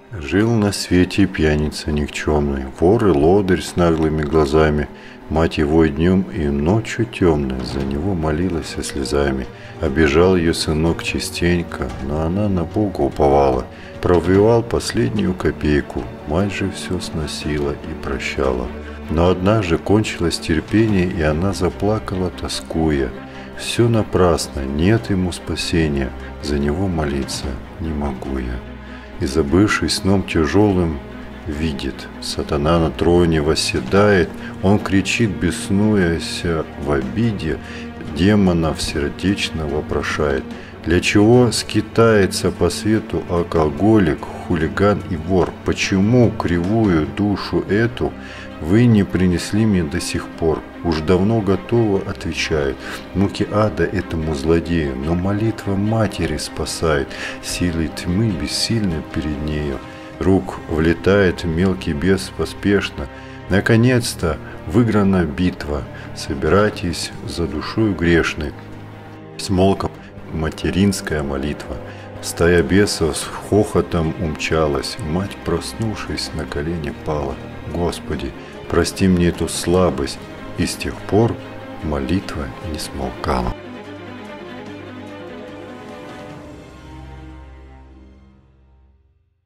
Жил на свете пьяница никчемный, вор и лодырь с наглыми глазами. Мать его и днем, и ночью темной за него молилась со слезами. Обижал ее сынок частенько, но она на Бога уповала. Провивал последнюю копейку, мать же все сносила и прощала. Но однажды кончилось терпение, и она заплакала, тоскуя. Все напрасно, нет ему спасения, за него молиться не могу я. И, забывшись сном тяжелым, видит, сатана на троне восседает, он кричит, беснуясь в обиде, демонов сердечно вопрошает. Для чего скитается по свету алкоголик, хулиган и вор? Почему кривую душу эту вы не принесли мне до сих пор? Уж давно готово, отвечает, муки ада этому злодею, но молитва матери спасает, силой тьмы бессильно перед нею. Рук влетает мелкий бес поспешно. Наконец-то выиграна битва, собирайтесь за душою грешной. Смолком материнская молитва. Стая бесов с хохотом умчалась, мать, проснувшись, на колени пала. Господи, прости мне эту слабость, и с тех пор молитва не смолкала.